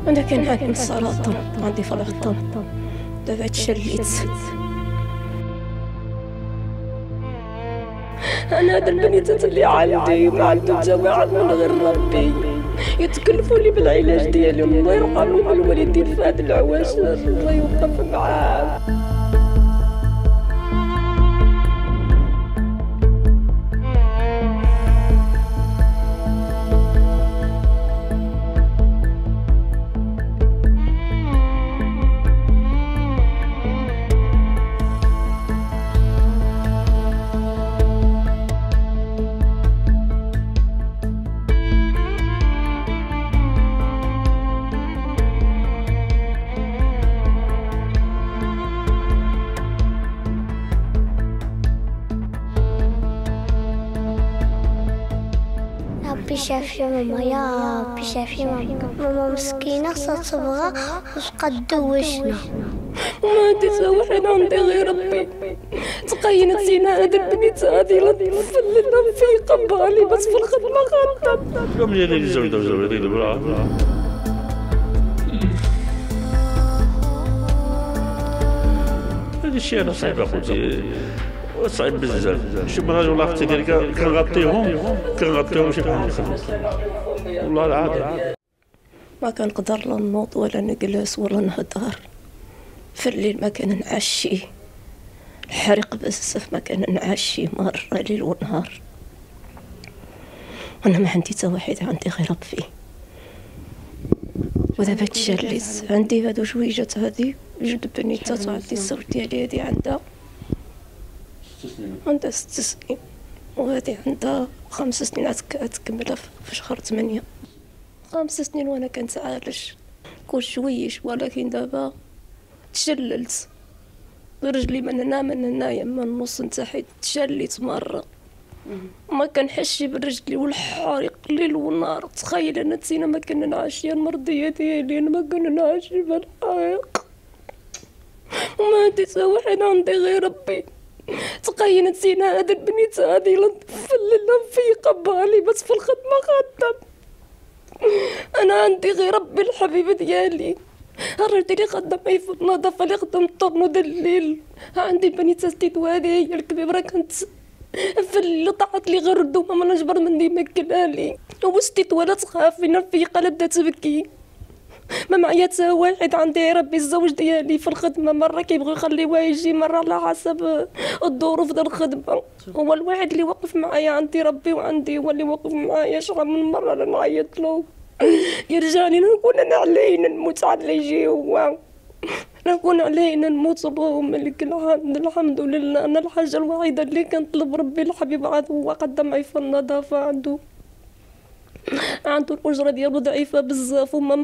أنا كان عندي السرطان، عندي فرطان، دابا تشليت. أنا هاد البنيتات اللي عندي ما عندهم تا واحد من غير ربي، يتكلفوا لي بالعلاج ديالهم. الله يرحمهم الوالدين في هاد العواشر، الله يوقف معاهم. ربي شافي ماما، يا ربي شافي ماما مسكينة خصها تبغى وتبقى تدوشنا. وما عندي تا واحد، عندي غير ربي. تقينت زينة هاد البنيت هادي لا تفلنا في قبالي بس في الخدمة غلطة. يوم اللي زوجة هذا الشيء أنا صعيب أخوتي، صعيب بزاف. شي مرات والله اختي ديالي كنغطيهم شي بحال الخدمة، والله العظيم ما كنقدر لا نوض ولا نجلس ولا نهضر. في الليل ما كنعشي، الحريق بزاف ما كنعشي مرة ليل ونهار. انا ما عندي تا واحد، عندي غير ربي. ودابا تجليت، عندي هادو جويجات هادي جوج بنيتات، وعندي الزوج ديالي هادي عندها 6 سنين، وهادي عندها 5 سنين تكملها في شهر 8. 5 سنين وانا كنتعالج كل شويش، ولكن دابا تشللت برجلي من هنا يما النص نتاعي تشليت مرة، ما كنحسش برجلي والحريق ليل ونهار. تخيل انا تسينا ما كنا نعيش المرضية ديالي، انا ما كنا نعيش بالحريق وما عندي تا واحد، عندي غير ربي. تقينت زينة هاد البنيت هادي لا تفلنا في قبالي بس في الخدمة غادا. انا عندي غير ربي الحبيب ديالي. الراجل ديالي خدام معايا في النظافة، اللي خدام الطرنو د الليل. عندي البنيتة ستيتو هادي هي الكبيرة، كانت في الليل طاحت لي غير الدومة ما نجبر مني ماكلها لي، وستيتو ولا تخاف فينا الفيقة لا بدات تبكي. ما معايا تا واحد، عندي ربي الزوج ديالي في الخدمه، مره كيبغيو يخليوه يجي، مره على حسب الظروف ديال الخدمه. هو الواحد اللي وقف معايا، عندي ربي وعندي هو اللي وقف معايا. شحال من مره انا نعيط له يرجعني، نكون انا علينا نموت على يجي هو، نكون علينا نموت. اللهم لك الحمد لله. انا الحاجه الوحيده اللي كنطلب ربي الحبيب عاد هو قدم معايا في النظافه. عنده الأجرة ديالو ضعيفة بزاف وما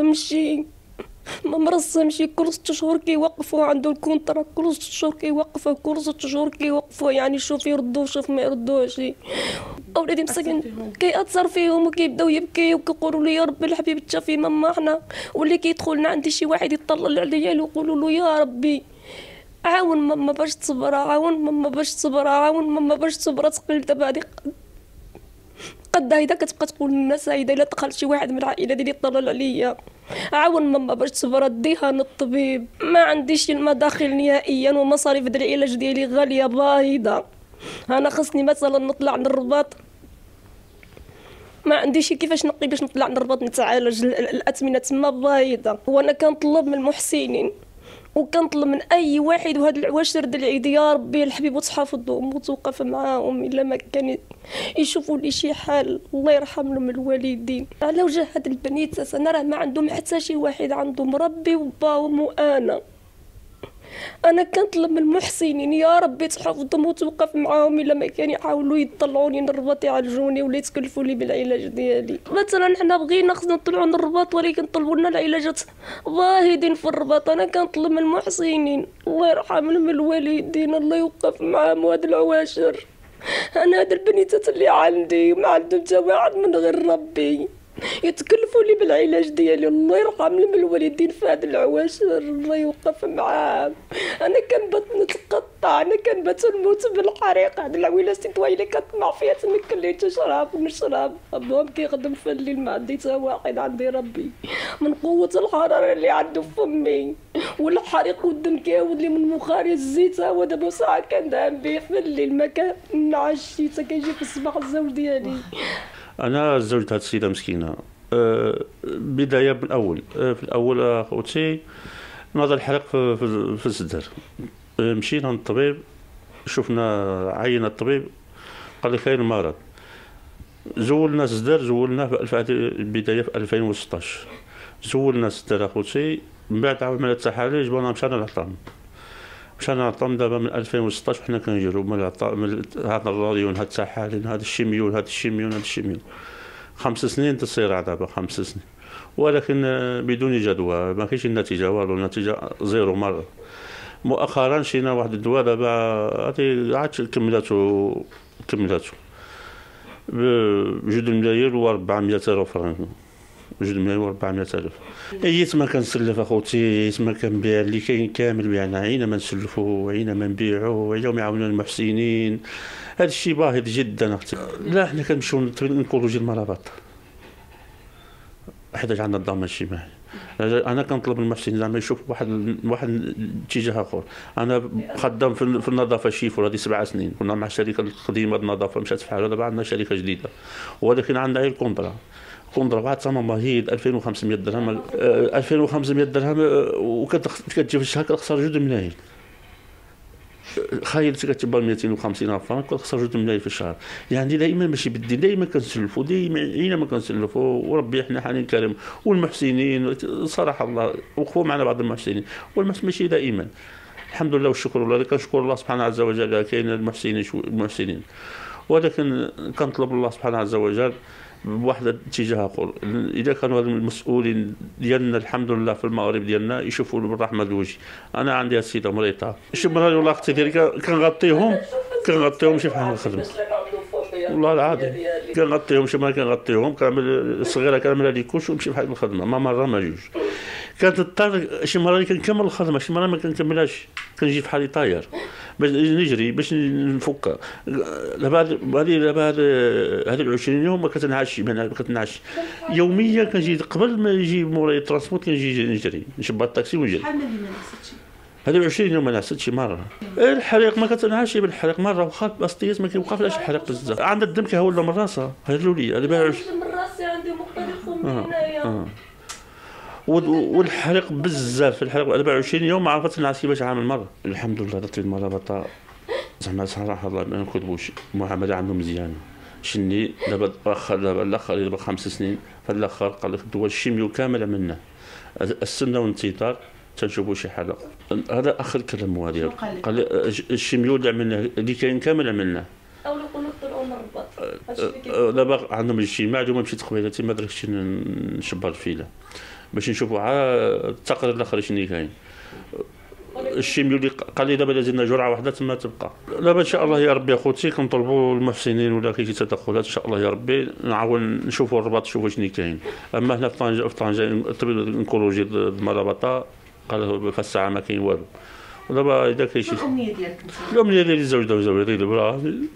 مرسمشي كل 6 شهور كيوقفوا، عنده الكونطرا كل 6 شهور كيوقفوا، كل 6 شهور كيوقفوا، يعني شوف يردوه شوف ما يردوهش. اولادي مساكن كيأثر فيهم وكيبداو يبكيو وكيقولوا لي يا ربي الحبيب تشافي ماما حنا. واللي كيدخلنا عندي شي واحد يطلع عليا ويقولوا له يا ربي عاون ماما باش تصبر، عاون ماما باش تصبر، عاون ماما باش تصبر. تقول دابا هادي قد هيدا كتبقى تقول للناس هيدا الا دخل شي واحد من العائله ديالي يطلع عليا عاون ماما باش تصبر ديها للطبيب. ما عنديش المداخل نهائيا، ومصاريف ديال العلاج ديالي غاليه باهظه. انا خصني مثلا نطلع للرباط، ما عنديش كيفاش نقي باش نطلع للرباط نتعالج، الاثمنه تما باهظه. وانا كنطلب من المحسنين وكنطلب من اي واحد وهاد العواشر د العيد يا ربي الحبيب وتحافظهم وتوقف معاهم الا ما كان يشوفوا لي شي حال. الله يرحم لهم الوالدين. على وجه هاد البنيتات انا راه ما عندهم حتى شي واحد، عندهم ربي وباهم وانا كنطلب من المحسنين يا ربي تحافظهم وتوقف معاهم الا ما كان يحاولوا يطلعوني للرباط يعالجوني ولا يتكلفوا لي بالعلاج ديالي. مثلا حنا بغينا خصنا نطلعوا للرباط ولكن طلبوا لنا العلاجات باهظين في الرباط. انا كنطلب من المحسنين الله يرحم لهم الوالدين، الله يوقف معاهم وهاد العواشر. انا هاد البنيتات اللي عندي ما عندهم تا واحد من غير ربي. يتكلفوا لي بالعلاج ديالي. الله يرحم الوالدين في هاد العواشر، الله يوقف معاهم. انا كنبات نتقطع، انا كنبات نموت بالحريق. هاد العويله سيتوي اللي كطمع فيها تمكن لي تشرب ونشرب. ابوهم كيخدم في الليل، ما عندي حتى واحد، عندي ربي. من قوه الحراره اللي عنده فمي والحريق والدم كيعاود لي من مخارج الزيت. هو دابا ساعه كندهن به في الليل، ما كنعش الشتا كيجي في الصباح الزوج ديالي. انا زوجت هاد السيده مسكينه. بدايه من الاول، في الاول اخوتي ناض الحريق في الصدر. مشينا للطبيب، شفنا عينه الطبيب قال لي كاين مرض. زولنا الصدر، زولناه في البدايه في 2016. زولنا الصدر اخوتي، من بعد عملنا التحاليل جبنا مشينا للعطام. مشينا للعطام دابا من 2016 وحنا كنجرو من العطام، هذا الراديون، هاد التحاليل، هاد الشيميون، هاد الشيميون، هاد الشيميون. 5 سنين تصير دابا، 5 سنين، ولكن بدون جدوى، ما كاينش النتيجه والو، النتيجه زيرو مره. مؤخرا شينا واحد الدواء دابا هادي عاد كملاتو ب2 ملايين و400 ألف فرنك. 2 ملايين و400 ألف. ايت ما كنسلف اخوتي، ايت ما كنبيع اللي كاين كامل بيعنا، عينا ما نسلفو، عينا ما نبيعو، عينا ما يعاونونا المحسنين. هذا الشيء باهظ جدا اختي. لا حنا كنمشيو نكولوجي المرابط حيت عندنا الضمان الاجتماعي. انا كنطلب من المحسنين زعما يشوف واحد الاتجاه اخر. انا خدام في النظافه شيفور هذه 7 سنين، كنا مع الشركه القديمه النظافه مشات في حالها، دابا عندنا شركه جديده، ولكن عندنا غير الكونترا واحد ثمن مهيد 2500 درهم. 2500 درهم وكتجي في الشهر كتخسر 2 ملايين. خايل كتبان 250 ألف فرنك كتخسر 2 ملايين في الشهر. يعني دائما ماشي بالدين، دائما كنسلفوا، دائما اينما كنسلفوا، وربي حنا حنين كريم. والمحسنين صراحه الله وقفوا معنا بعض المحسنين، والمحسن ماشي دائما. الحمد لله والشكر لله، كنشكر الله سبحانه عز وجل كاين المحسنين، ولكن كنطلب الله سبحانه عز وجل بواحد الاتجاه اخر. اذا كانوا المسؤولين ديالنا الحمد لله في المغرب ديالنا يشوفوا بالرحمه الوجه. انا عندي السيده مريضه، شي مرات والله اختي ديالي كنغطيهم شي بحال الخدمه، والله العظيم كنغطيهم، شي مرات كنغطيهم، كنعمل الصغيره كنعملها لي كلشي ونمشي بحال الخدمه، ما مره ما جوج. كنضطر شي مرات كنكمل الخدمه، شي مرات ما كنكملهاش، كنجي بحالي طاير باش نجري باش نفك. دابا هذه 20 يوم ما كتنعش يوميا. كنجي قبل ما يجي مولاي الترانسبورت كنجي نجري نشبط الطاكسي ونجري. شحال من اللي ما نعستش؟ هذه 20 يوم ما نعستش مره. الحريق ما كتنعش بالحريق مره، واخا باستياس ما كيوقفلاش الحريق بزاف. عندها الدم كيهول من راسها، هذه الوليه هذه باش من راسي عندي مختلف من هنايا. والحريق بزاف، الحريق 24 يوم ما عرفت نعس كيفاش عامل مره. الحمد لله درت المرابطه زعما صراحه الله ما نكذبوش، المعامله عنده مزيانه. شني دابا الاخر دابا 5 سنين، فالاخر قال لك الدواء الشيميو كامل عملناه، السنه والانتظار تنشوفوا شي حاله. هذا اخر كلام هو ديالو، قال لي الشيميو اللي عملناه اللي كاين كامل عملناه. او نقولوا طلعوا من الرباط. دابا عندهم الاجتماع اليوم مشيت قبيلتي ما درتش نشبر الفيله باش نشوفوا التقرير الاخر شنو كاين. الشيميو اللي قال لي دابا لازمنا جرعه واحده تما تبقى. دابا ان شاء الله يا ربي اخوتي كنطلبوا المحسنين ولا كاين شي تدخلات ان شاء الله يا ربي نعاون نشوفوا الرباط نشوفوا شنو كاين. اما هنا في طنجه الطبيب الانكولوجي المرابطه قال في الساعه ما كاين والو. ودابا اذا كاين شي الامنيه ديالك؟ الامنيه ديالي الزوج وزوجتي دابا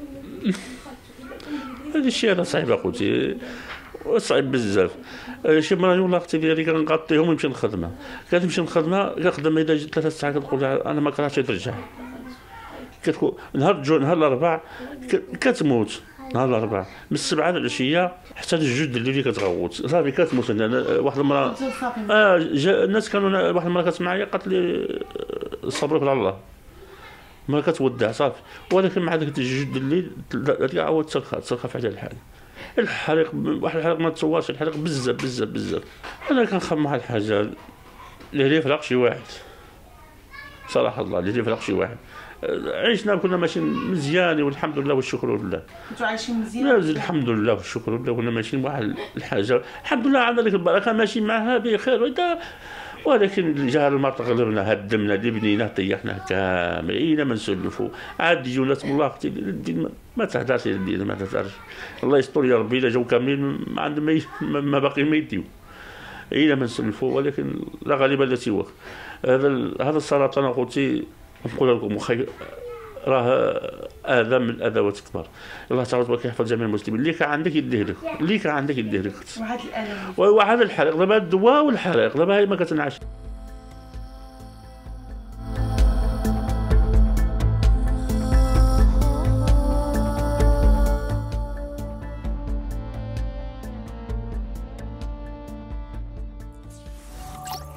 هذا الشيء راه صعيب اخوتي، صعيب بزاف. شي مرات والله اختي ديالي كنغطيهم ونمشي للخدمه، كتمشي للخدمه كنخدم اذا جات 3 ساعات كتقول انا ما كرهتش ترجع. كتكون نهار الاربعاء كتموت، نهار الاربعاء من 7 العشيه حتى للجوج الليل كتغوت صافي كتموت. واحد المره الناس كانوا واحد المره كانت معايا قالت لي صبرك على الله، ما كتودع صافي. ولكن مع ذاك الجوج الليل عاود ترخف على الحال. الحريق واحد الحريق ما تصورش، الحريق بزاف بزاف بزاف. انا كنخمم واحد الحاجه اللي يفرق شي واحد صراحه الله، اللي يفرق شي واحد. عيشنا كنا ماشيين مزيان والحمد لله والشكر لله. كنتوا عايشين مزيان؟ الحمد لله والشكر لله، كنا ماشيين واحد الحاجه الحمد لله عندنا ديك البركه ماشيين معها بخير. ولكن جا المرض غلبنا، هدمنا اللي بنيناه طيحناه كامل، اين ما نسلفوا. عاد يجونا تم الله اختي الدين ما تهدرش الدين، ما تهدرش. الله يستر يا ربي، الا جاو كاملين ما عندهم ما باقي ما يديو، اين ما نسلفوا. ولكن لا غالب لا سواك. هذا السرطان اخوتي نقول لكم راه اذى من الادوات كبار. الله تعالى وتبارك يحفظ جميع المسلمين. اللي كان عندك يديه لك، اللي كان عندك يديه لك. وهذا الالم وهذا الحريق دابا، الدواء والحريق دابا هي ما كتنعش.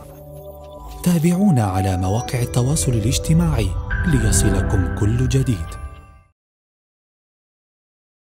تابعونا على مواقع التواصل الاجتماعي ليصلكم كل جديد.